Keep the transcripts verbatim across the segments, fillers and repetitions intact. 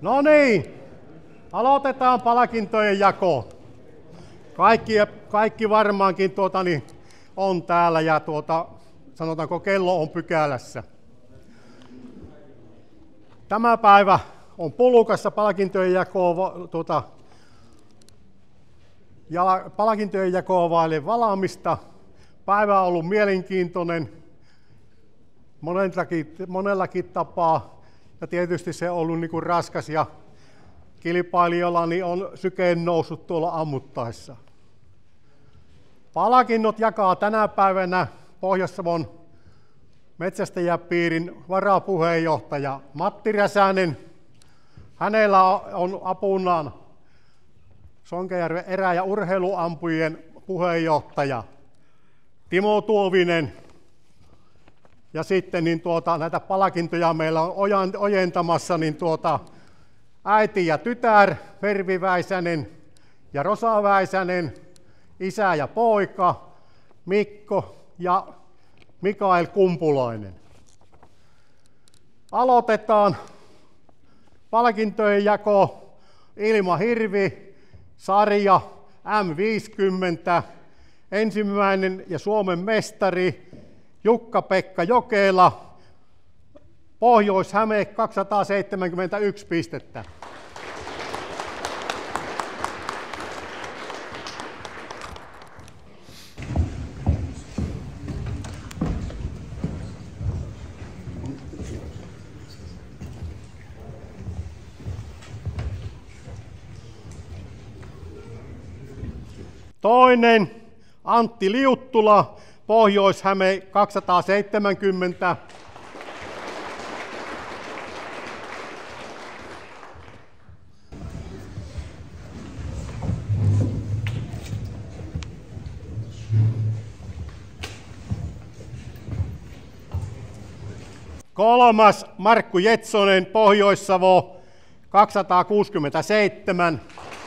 No niin, aloitetaan palkintojen jako. Kaikki, kaikki varmaankin tuota, niin, on täällä ja tuota, sanotaanko kello on pykälässä. Tämä päivä on Pulukassa palkintojen jakoa, tuota, ja palkintojen jakoa vaille valaamista. Päivä on ollut mielenkiintoinen monellakin, monellakin tapaa ja tietysti se on ollut niin kuin raskas ja kilpailijalla niin on sykeen noussut tuolla ammuttaessa. Palkinnot jakaa tänä päivänä Pohjois-Savon metsästäjäpiirin varapuheenjohtaja Matti Räsänen. Hänellä on apunaan Sonkajärven erä- ja urheiluampujien puheenjohtaja Timo Tuovinen. Ja sitten niin tuota, näitä palkintoja meillä on ojentamassa niin tuota, äiti ja tytär, Vervi Väisänen ja Rosa Väisänen, isä ja poika, Mikko ja Mikael Kumpulainen. Aloitetaan palkintojen jako Ilma Hirvi, sarja M viisikymmentä, ensimmäinen ja Suomen mestari Jukka-Pekka Jokela, Pohjois-Häme kaksisataaseitsemänkymmentäyksi pistettä. Toinen Antti Liuttula, Pohjois-Häme kaksisataaseitsemänkymmentä. Kolmas Markku Jetsonen, Pohjois-Savo kaksisataakuusikymmentäseitsemän.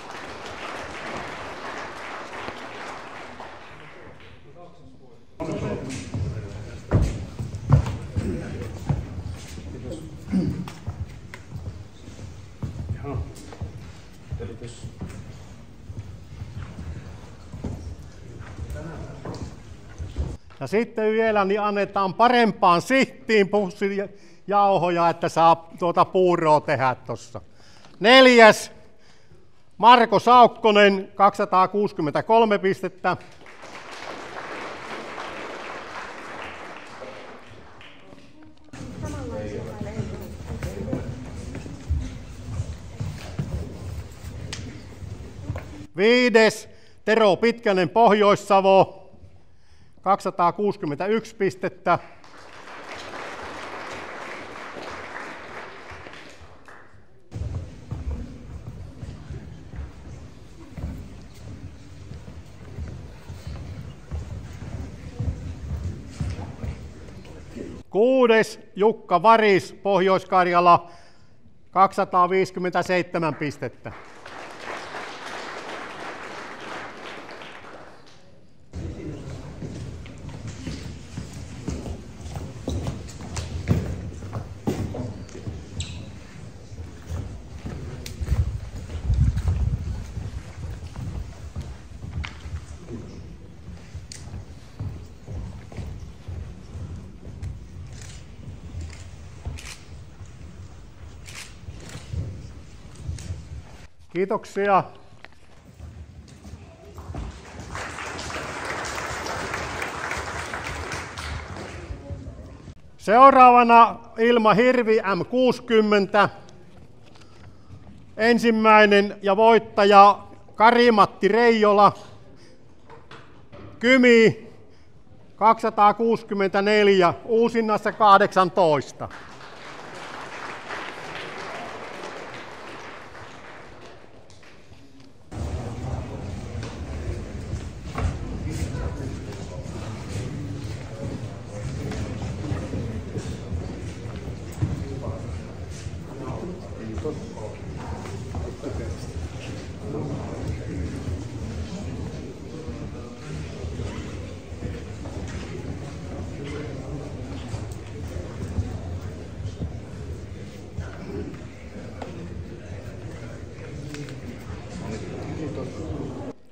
Ja sitten vielä niin annetaan parempaan sihtiin pussijauhoja, että saa tuota puuroa tehdä tuossa. Neljäs Marko Saukkonen, kaksisataakuusikymmentäkolme pistettä. Viides Tero Pitkänen, Pohjois-Savo, kaksisataakuusikymmentäyksi pistettä. Kuudes Jukka Varis, Pohjois-Karjala, kaksisataaviisikymmentäseitsemän pistettä. Kiitoksia. Seuraavana Ilma Hirvi M kuusikymmentä. Ensimmäinen ja voittaja Kari-Matti Reijola, Kymi kaksisataakuusikymmentäneljä, uusinnassa kahdeksantoista.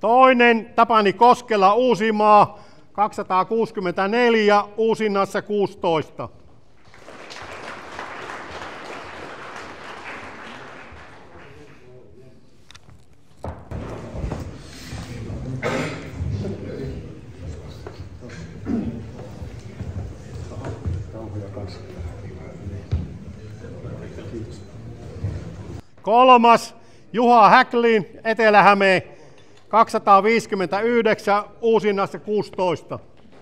Toinen Tapani Koskela Uusimaa kaksisataakuusikymmentäneljä, Uusinnassa kuusitoista. Kolmas Juha Häklin Etelä-Häme kaksisataaviisikymmentäyhdeksän, Uusinnassa kuusitoista.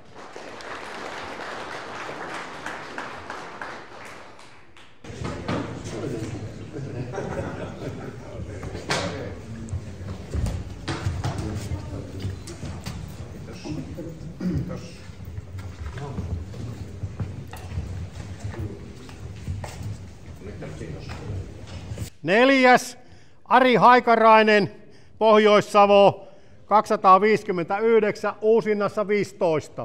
Neljäs Ari Haikarainen Pohjois-Savo kaksisataaviisikymmentäyhdeksän, Uusinnassa viisitoista.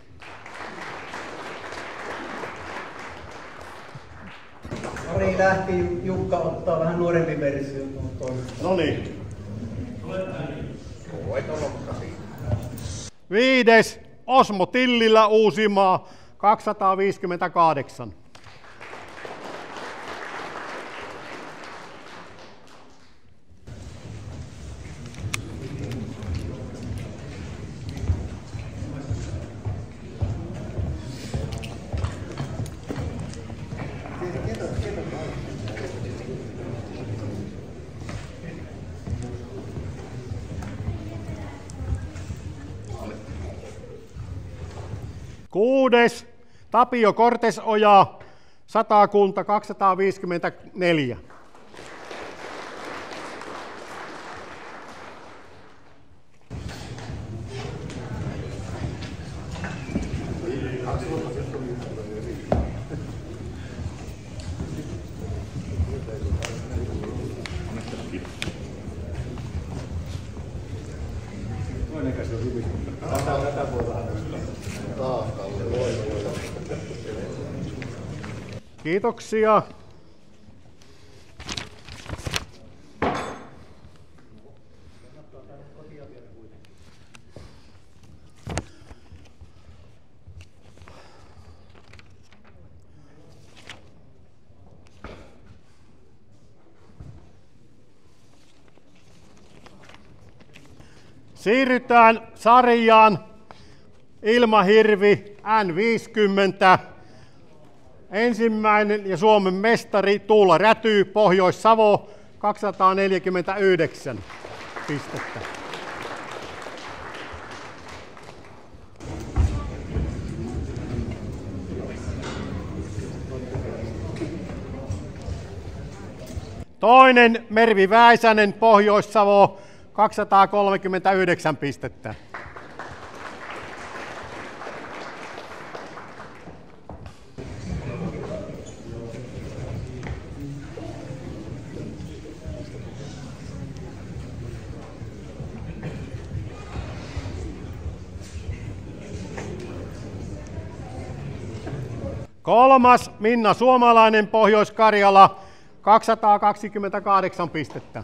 Ari lähti, Jukka ottaa vähän nuorempi versio. No niin. Viides Osmo Tillilä Uusimaa kaksisataaviisikymmentäkahdeksan. Kuudes Tapio Kortesoja Satakunta kaksisataaviisikymmentäneljä. Kiitoksia. Siirrytään sarjaan Ilmahirvi N viisikymmentä. Ensimmäinen ja Suomen mestari Tuula Räty, Pohjois-Savo, kaksisataaneljäkymmentäyhdeksän pistettä. Toinen Mervi Väisänen, Pohjois-Savo, kaksisataakolmekymmentäyhdeksän pistettä. Kolmas Minna Suomalainen, Pohjois-Karjala, kaksisataakaksikymmentäkahdeksan pistettä.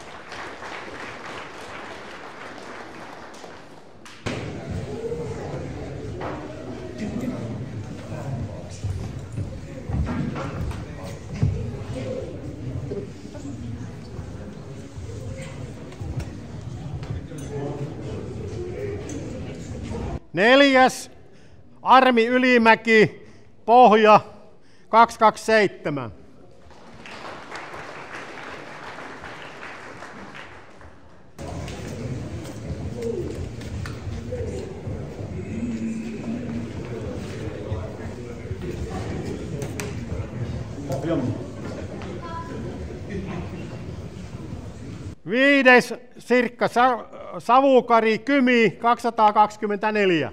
Neljäs Armi Ylimäki, Pohja, kaksisataakaksikymmentäseitsemän. Viides Sirkka Savukari, Kymi, kaksisataakaksikymmentäneljä.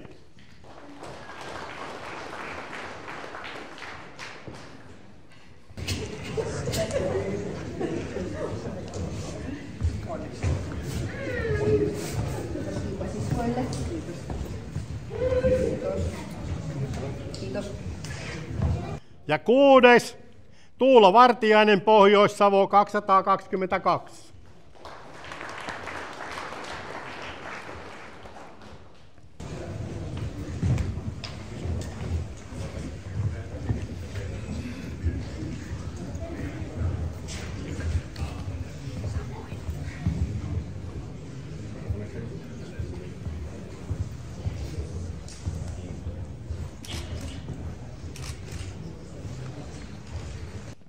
Ja kuudes Tuula Vartiainen, Pohjois-Savo, kaksisataakaksikymmentäkaksi.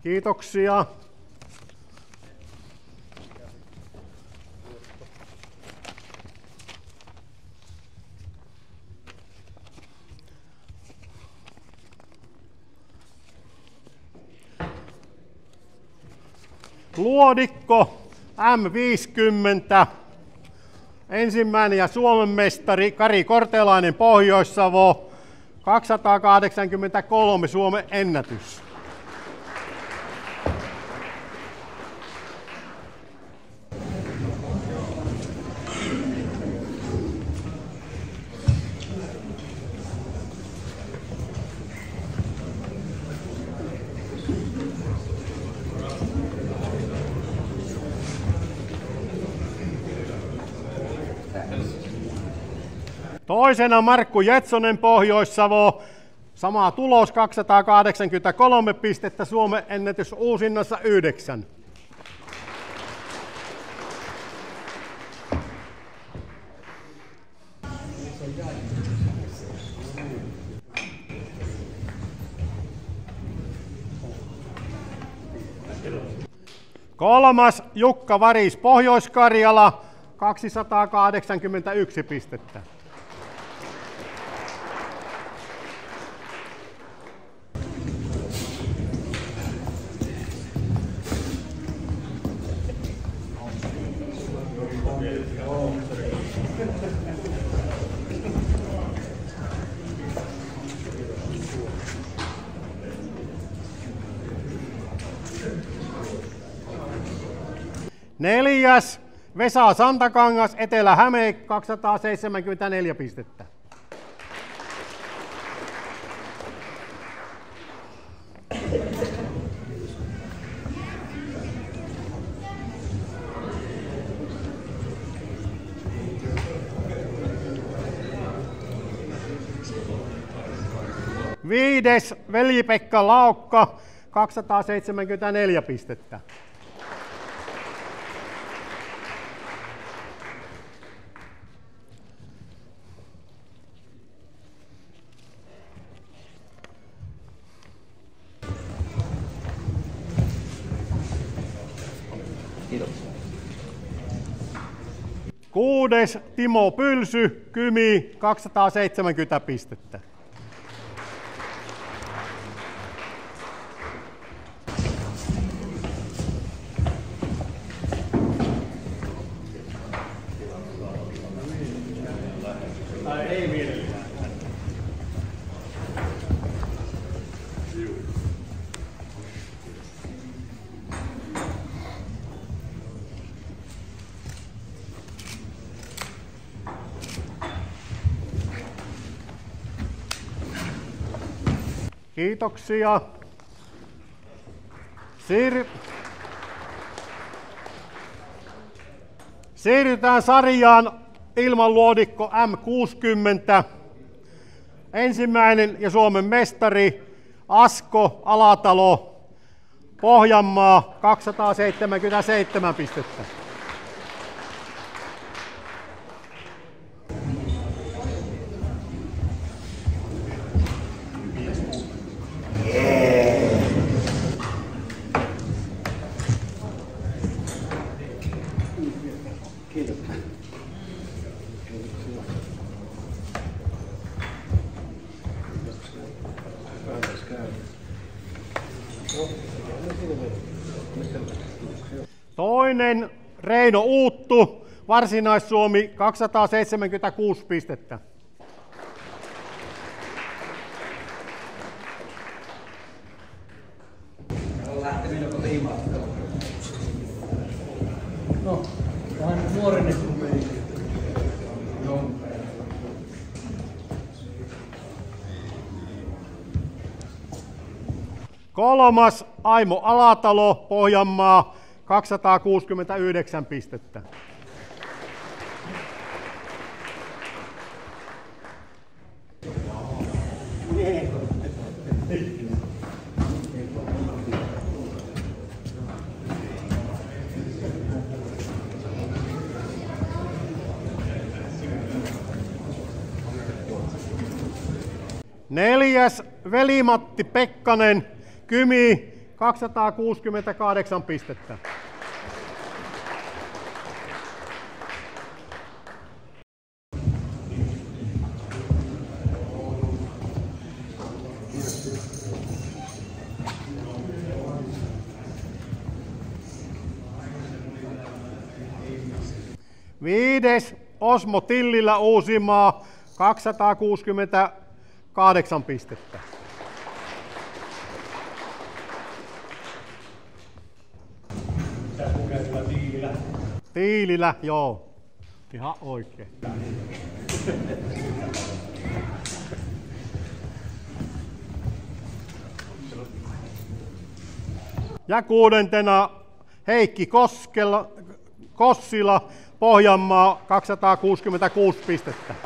Kiitoksia. Luodikko M viisikymmentä. Ensimmäinen ja Suomen mestari Kari Kortelainen, Pohjois-Savo. kaksisataakahdeksankymmentäkolme Suomen ennätys. Toisena Markku Jetsonen, Pohjois-Savo. Sama tulos, kaksisataakahdeksankymmentäkolme pistettä, Suomen ennätys uusinnassa yhdeksän. Kolmas Jukka Varis, Pohjois-Karjala, kaksisataakahdeksankymmentäyksi pistettä. Neljäs Vesa Santakangas, Etelä-Häme, kaksisataaseitsemänkymmentäneljä pistettä. Viides Veli-Pekka Laukka, kaksisataaseitsemänkymmentäneljä pistettä. Kuudes Timo Pylsy, Kymi, kaksisataaseitsemänkymmentä pistettä. Kiitoksia. Siir... Siirrytään sarjaan ilmanluodikko M kuusikymmentä. Ensimmäinen ja Suomen mestari Asko Alatalo, Pohjanmaa, kaksisataaseitsemänkymmentäseitsemän pistettä. Toinen Reino Uuttu, Varsinais-Suomi, kaksisataaseitsemänkymmentäkuusi pistettä. On lähtenyt joko liimattua. No, vähän nuorennettu meni. No. Kolmas Aimo Alatalo, Pohjanmaa, kaksisataakuusikymmentäyhdeksän pistettä. Neljäs Veli-Matti Pekkanen, Kymi, kaksisataakuusikymmentäkahdeksan pistettä. Viides Osmo Tillillä Uusimaa, kaksisataakuusikymmentäkahdeksan pistettä. Tiilillä. Tiilillä, joo. Ihan oikein. Ja kuudentena Heikki Koskela, Kossila, Pohjanmaa, kaksisataakuusikymmentäkuusi pistettä.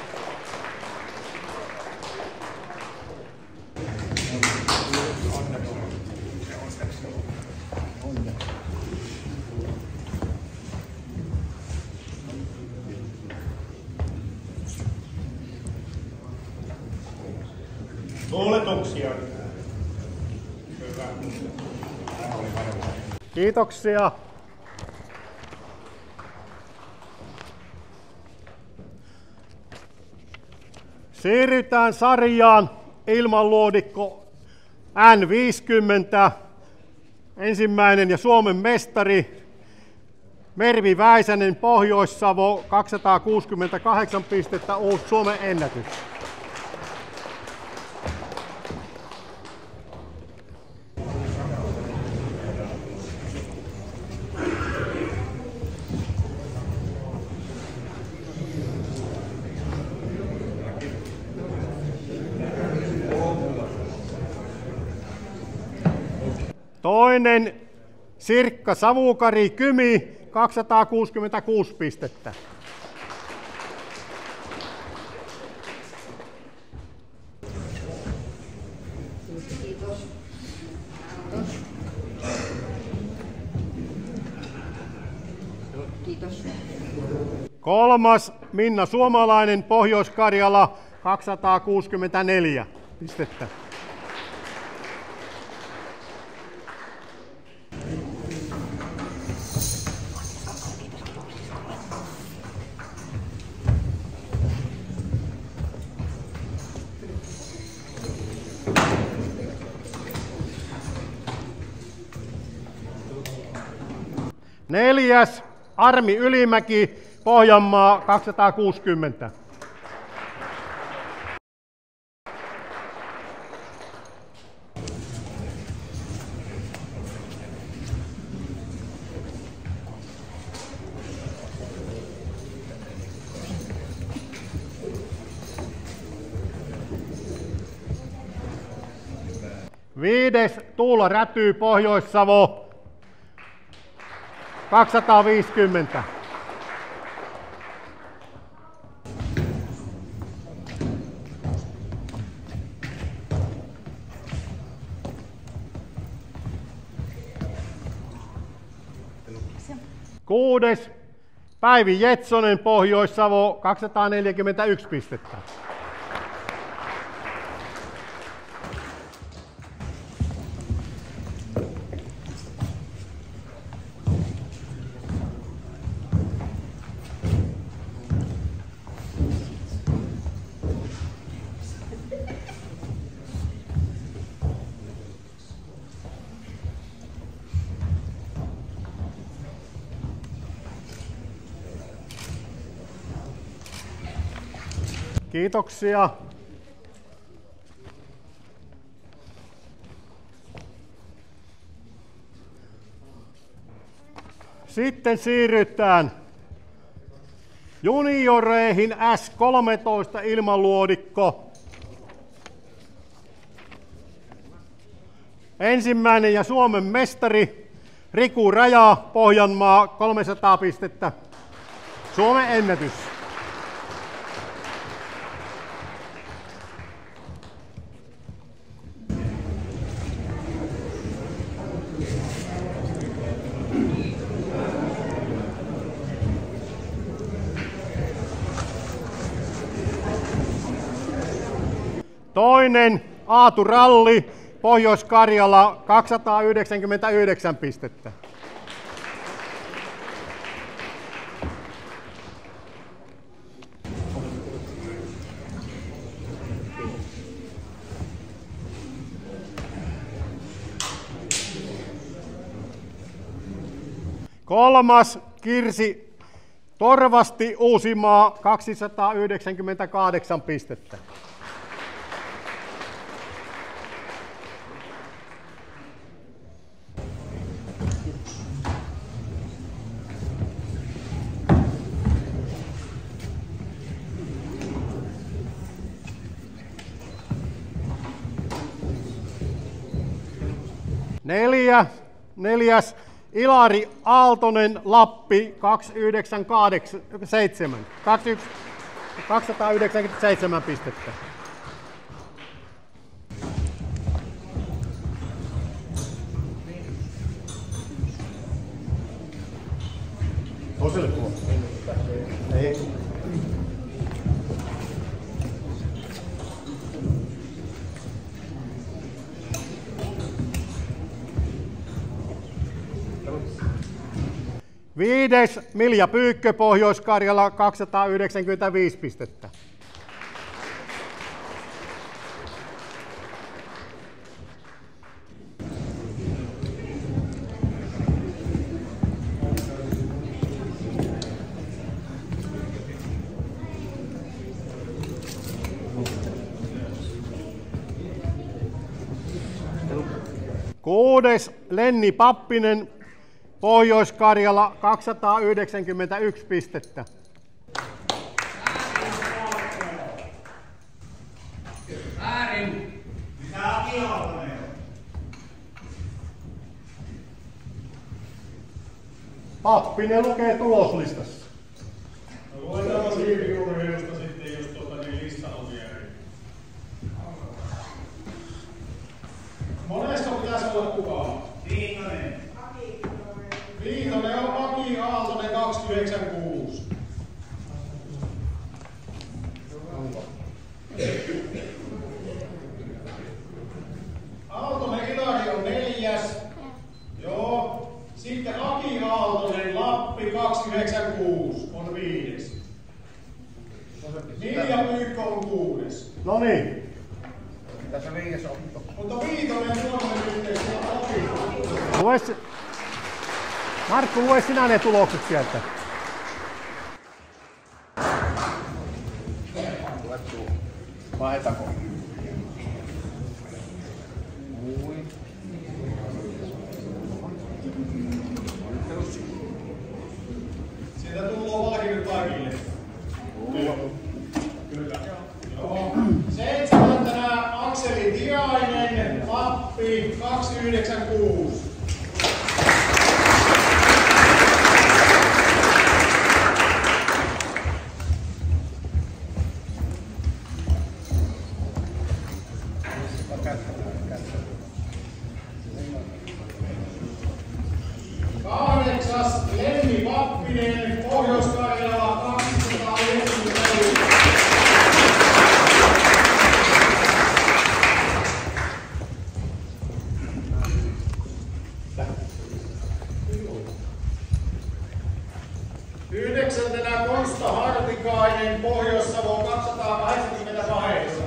Tuuletuksia. Kiitoksia. Siirrytään sarjaan ilmanluodikko N viisikymmentä. Ensimmäinen ja Suomen mestari Mervi Väisänen, Pohjois-Savo, kaksisataakuusikymmentäkahdeksan pistettä, uusi Suomen ennätys. Toinen Sirkka Savukari, Kymi, kaksisataakuusikymmentäkuusi pistettä. Kiitos. Kiitos. Kolmas Minna Suomalainen, Pohjois-Karjala, kaksisataakuusikymmentäneljä pistettä. Neljäs Armi Ylimäki, Pohjanmaa, kaksisataakuusikymmentä. Viides Tuula Räty, Pohjois-Savo, kaksisataaviisikymmentä. Kuudes Päivi Jetsonen, Pohjois-Savo, kaksisataaneljäkymmentäyksi pistettä. Kiitoksia. Sitten siirrytään junioreihin S kolmetoista ilmanluodikko. Ensimmäinen ja Suomen mestari Riku Raja, Pohjanmaa, kolmesataa pistettä. Suomen ennätys. Toinen Aatu Ralli, Pohjois-Karjala kaksisataayhdeksänkymmentäyhdeksän pistettä. Kolmas Kirsi Torvasti Uusimaa kaksisataayhdeksänkymmentäkahdeksan pistettä. Neljä, neljäs Ilari Aaltonen Lappi kaksisataayhdeksänkymmentäseitsemän, kaksisataayhdeksänkymmentäseitsemän pistettä. Toiselle puolelle. Ei. Viides Milja Pyykkö Pohjois-Karjala kaksisataayhdeksänkymmentäviisi pistettä. Kuudes Lenni Pappinen Pohjois-Karjala kaksisataayhdeksänkymmentäyksi pistettä. Väärin. Mitä Aki Aaltonen? Pappinen lukee tuloslistassa. No luetaan siirryurheilusta sitten, jos tuota niin lista on vierin. Monesko pitäisi olla kukaan? Viitonen. Viitonen on Aki Aaltonen kaksisataayhdeksänkymmentäkuusi. Aaltonen Ilari on neljäs. Joo. Sitten Aki Aaltonen Lappi kaksisataayhdeksänkymmentäkuusi on viides. Milja Pyykkö on kuudes. No niin. Tässä viides on. Mutta Viitonen Suomen yhteistyö Aki. Lue se... Markku, lue sinä ne tulokset sieltä. Vaihtaako? Sieltä tullaan valkinyt kaikille. Kyllä. Kyllä. Joo. Seitsemäntenä Akseli Tiainen, Lappi kaksisataayhdeksänkymmentäkuusi. Kahdeksas Lenni Pappinen, Pohjois-Karjala kaksisataayhdeksänkymmentäyksi. Yhdeksäntenä Konsta Hartikainen, Pohjois-Savo kaksisataakahdeksankymmentäkahdeksan.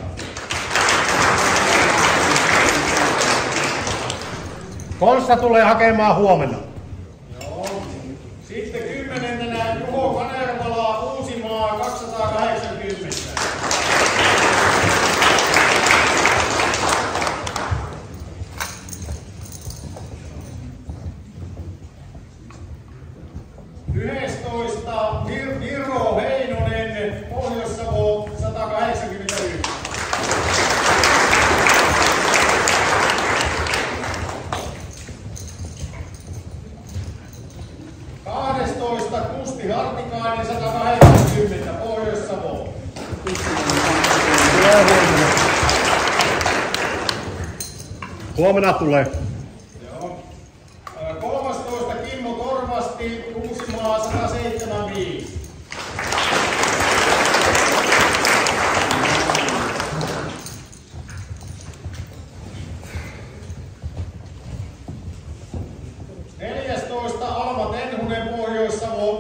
Konsta tulee hakemaan huomenna. Joo. Sitten kymmenentenä Juho Kanervala, Uusimaa kaksisataakahdeksankymmentä. yhdestoista Vir- Viro Heinonen, Pohjois-Savo satakahdeksankymmentäyksi. kahdestoista Kusti Hartikainen satakahdeksankymmentä, Pohjois-Savo. Huomenna tulee. Joo. kolmastoista Kimmo Torvasti, Uusimaa sataseitsemänkymmentäviisi.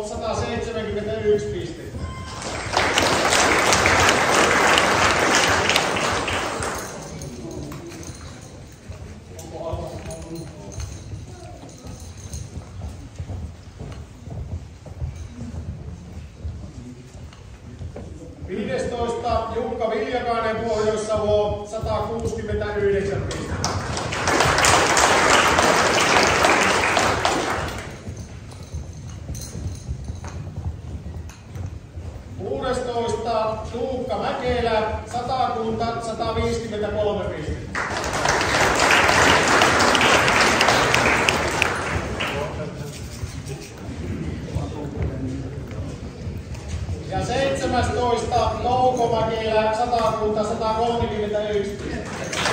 sata seitsemänkymmentäyksi pistettä. viidestoista Jukka Viljakainen Pohjois-Savo sata kuusikymmentäyhdeksän pistettä. kuudestoista Tuukka Mäkelä Satakunta sata viisikymmentäkolme pistettä. Ja seitsemästoista Touko Mäkelä Satakunta sata kolmekymmentäyksi pistettä.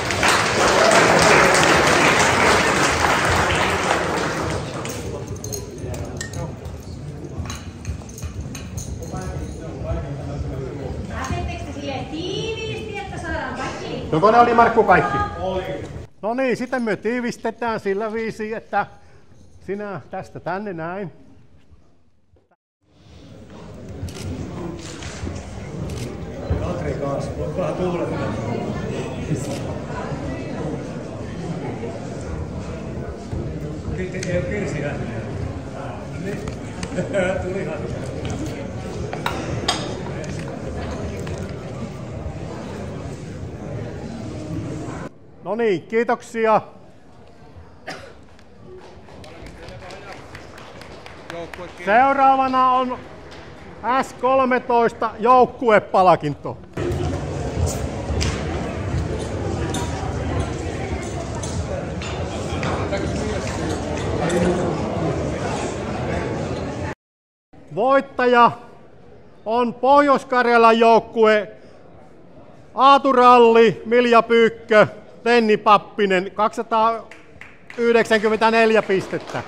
Joko ne oli, Markku, kaikki? Oli. No niin, sitten me tiivistetään sillä viisi, että sinä tästä tänne näin. Katri kanssa, voit vähän tuulettaa. Ei ole Kirsi ääntä. Tulihan. No niin, kiitoksia. Seuraavana on S kolmetoista joukkuepalkinto. Voittaja on Pohjois-Karjalan joukkue Aatu Ralli, Milja Pyykkö, Tenni Pappinen, kaksisataayhdeksänkymmentäneljä pistettä.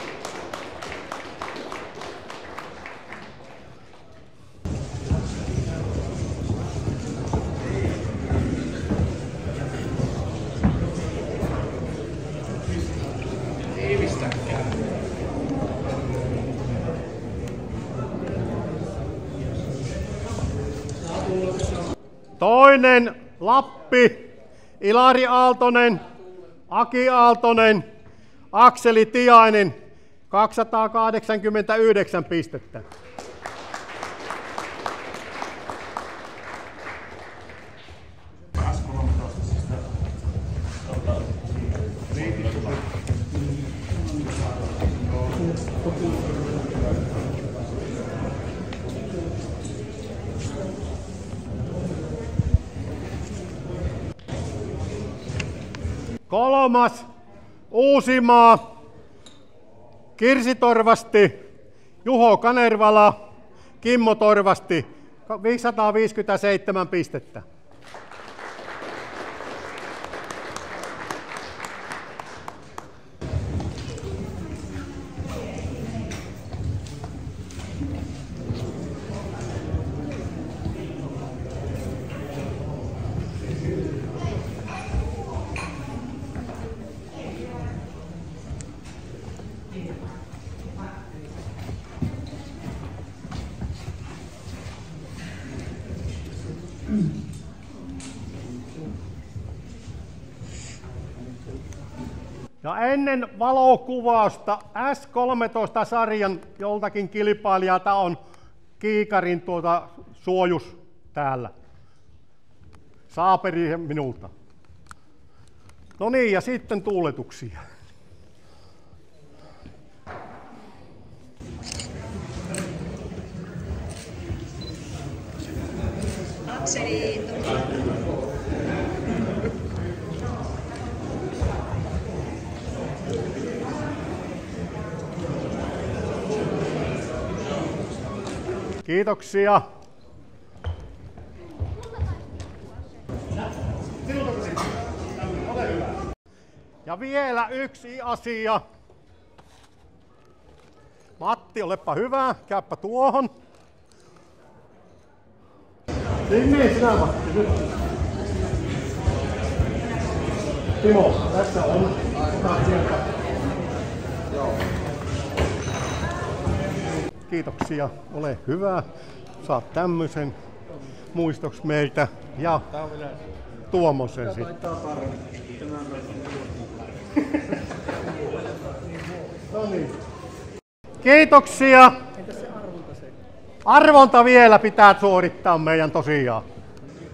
Toinen Lappi, Ilari Aaltonen, Aki Aaltonen, Akseli Tiainen, kaksisataakahdeksankymmentäyhdeksän pistettä. Kolmas Uusimaa, Kirsi Torvasti, Juho Kanervala, Kimmo Torvasti, viisisataaviisikymmentäseitsemän pistettä. Ja ennen valokuvausta S kolmetoista-sarjan joltakin kilpailijalta on kiikarin tuota suojus täällä. Saaperi minulta. No niin, ja sitten tuuletuksia. Akseli. Kiitoksia. Ja vielä yksi asia. Matti, olepa hyvä, käypä tuohon. Niin, sinä Matti, nyt. Timo, tässä on. Kiitoksia, ole hyvä. Saat tämmöisen muistoksi meiltä ja tuommoisen sitten. No niin. Kiitoksia. Arvonta vielä pitää suorittaa meidän tosiaan.